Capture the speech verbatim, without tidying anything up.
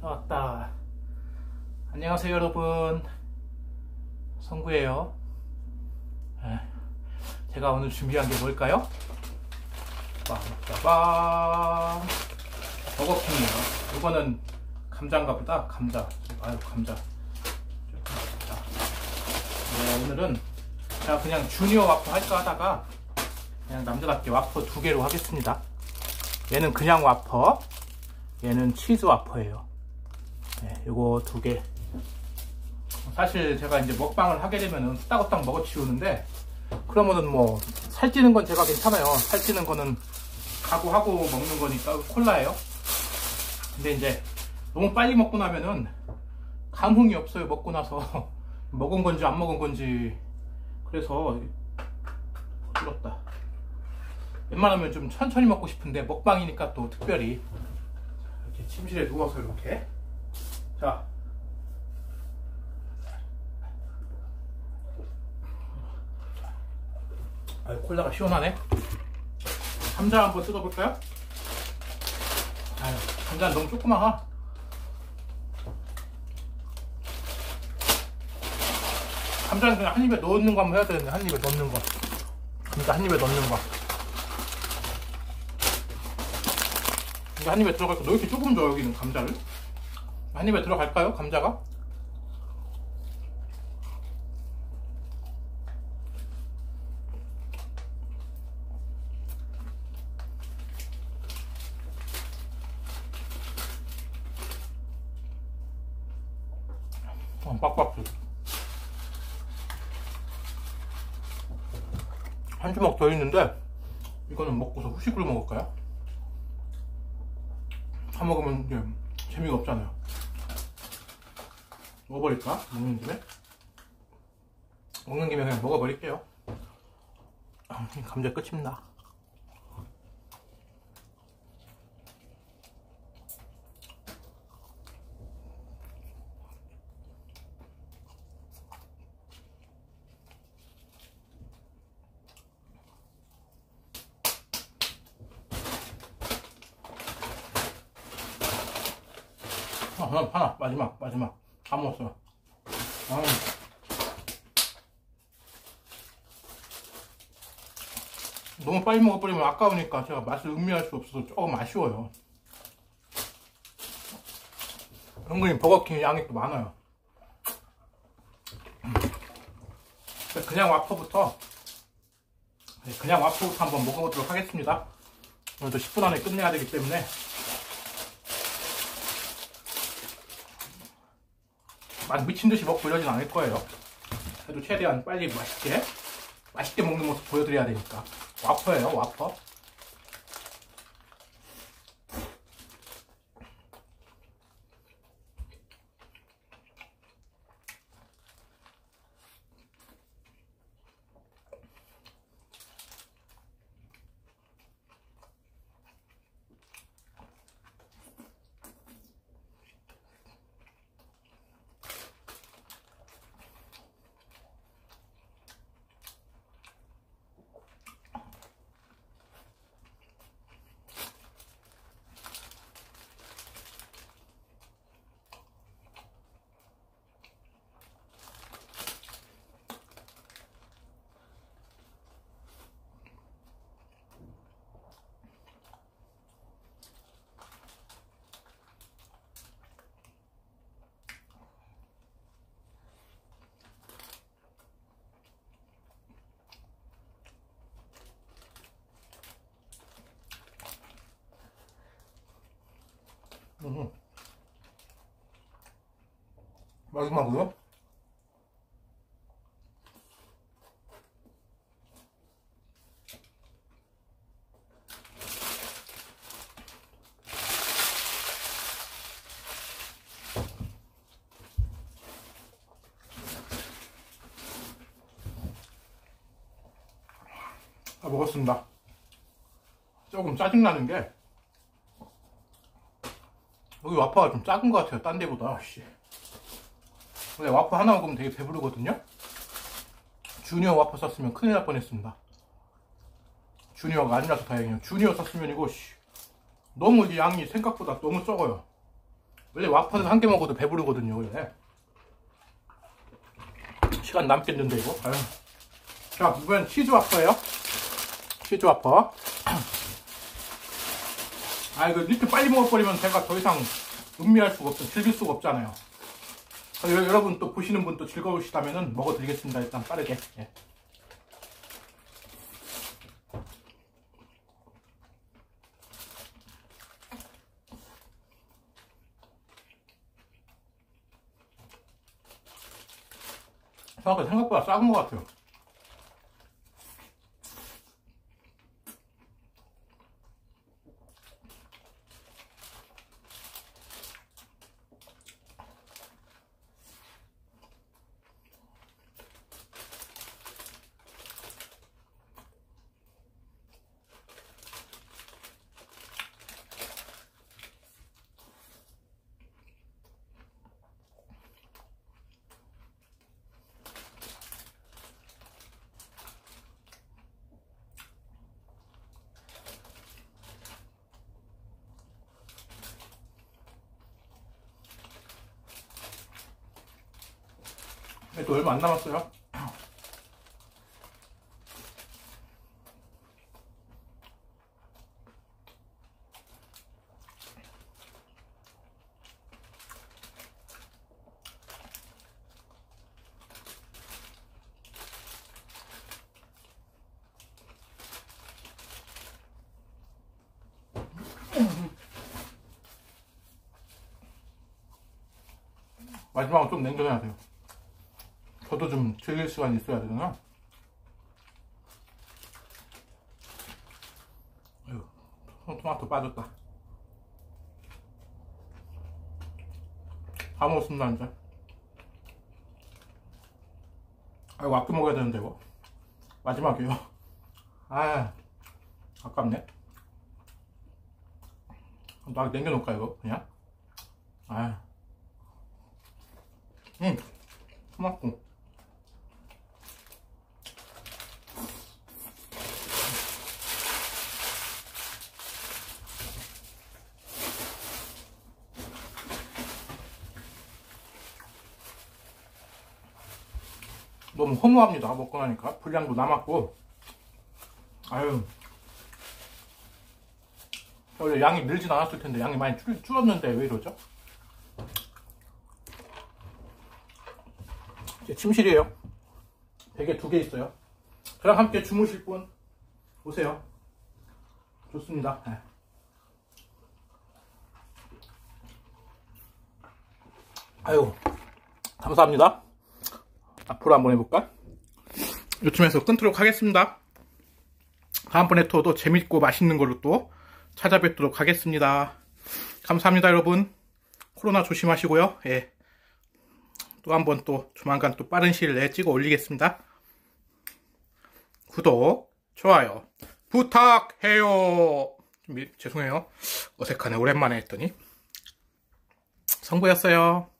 나왔다. 안녕하세요 여러분, 성구예요. 제가 오늘 준비한 게 뭘까요? 빠바바밤, 버거킹이에요. 이거는 감자인가 보다. 감자. 아유 감자. 네, 오늘은 제가 그냥 주니어 와퍼 할까 하다가 그냥 남자답게 와퍼 두 개로 하겠습니다. 얘는 그냥 와퍼, 얘는 치즈 와퍼예요. 네, 요거 두 개. 사실 제가 이제 먹방을 하게 되면은 후딱후딱 먹어치우는데, 그러면은 뭐 살찌는 건 제가 괜찮아요. 살찌는 거는 각오하고 먹는 거니까 콜라예요. 근데 이제 너무 빨리 먹고 나면은 감흥이 없어요. 먹고 나서 먹은 건지 안 먹은 건지. 그래서 어지럽다. 웬만하면 좀 천천히 먹고 싶은데 먹방이니까 또 특별히 이렇게 침실에 누워서 이렇게. 자, 아유, 콜라가 시원하네. 감자 한번 뜯어볼까요? 아유, 감자는 너무 조그마하. 감자는 그냥 한 입에 넣는 거 한번 해야 되는데, 한 입에 넣는 거. 감자 한 입에 넣는 거. 이게 한 입에 들어갈까? 너 이렇게 조금 줘, 여기는 감자를? 한 입에 들어갈까요, 감자가? 어, 빡빡. 한 주먹 더 있는데, 이거는 먹고서 후식으로 먹을까요? 다 먹으면 이제 재미가 없잖아요. 먹어버릴까? 먹는 김에? 먹는 김에 그냥 먹어버릴게요. 아, 감자 끝입니다. 아, 하나, 하나, 마지막, 마지막. 다 먹었어요. 아. 너무 빨리 먹어버리면 아까우니까 제가 맛을 음미할 수 없어서 조금 아쉬워요. 은근히 버거킹 양이 또 많아요. 그냥 와퍼부터, 그냥 와퍼부터 한번 먹어보도록 하겠습니다. 오늘도 십 분 안에 끝내야 되기 때문에. 막 미친듯이 먹고 이러진 않을 거예요. 그래도 최대한 빨리 맛있게 맛있게 먹는 모습 보여드려야 되니까. 와퍼예요, 와퍼. 음. 마지막으로 다 먹었습니다. 조금 짜증나는 게 여기 와퍼가 좀 작은 것 같아요. 딴 데보다. 씨. 원래 와퍼 하나 먹으면 되게 배부르거든요. 주니어 와퍼 썼으면 큰일 날 뻔했습니다. 주니어가 아니라서 다행이에요. 주니어 썼으면 이거 씨, 너무 이 양이 생각보다 너무 적어요. 원래 와퍼는 한 개 먹어도 배부르거든요. 원래. 시간 남겠는데 이거. 아유. 자, 이번엔 치즈 와퍼예요. 치즈 와퍼. 아, 이거 이렇게 빨리 먹어버리면 제가 더 이상 음미할 수가 없어, 즐길 수가 없잖아요. 여러분 또 보시는 분 또 즐거우시다면은 먹어드리겠습니다. 일단 빠르게. 예. 생각보다 작은 것 같아요. 또 얼마 안 남았어요. 마지막으로 좀 냉정해야 돼요. 저도 좀 즐길 시간이 있어야 되잖아. 아유, 토마토 빠졌다. 다 먹었습니다, 이제. 아이고, 아껴 먹어야 되는데, 이거. 마지막이에요. 아, 아깝네. 나 남겨놓을까, 이거, 그냥? 아. 음, 토마토. 너무 허무합니다. 먹고 나니까 분량도 남았고. 아유, 원래 양이 늘진 않았을 텐데 양이 많이 줄, 줄었는데 왜 이러죠? 이제 침실이에요. 베개 두 개 있어요. 저랑 함께 주무실 분 오세요. 좋습니다. 네. 아유, 감사합니다. 앞으로 한번 해볼까? 요쯤에서 끊도록 하겠습니다. 다음번에 또, 또 재밌고 맛있는 걸로 또 찾아뵙도록 하겠습니다. 감사합니다, 여러분. 코로나 조심하시고요. 예. 또 한번 또 조만간 또 빠른 시일 내에 찍어 올리겠습니다. 구독, 좋아요 부탁해요. 좀, 죄송해요. 어색하네. 오랜만에 했더니. 성구였어요.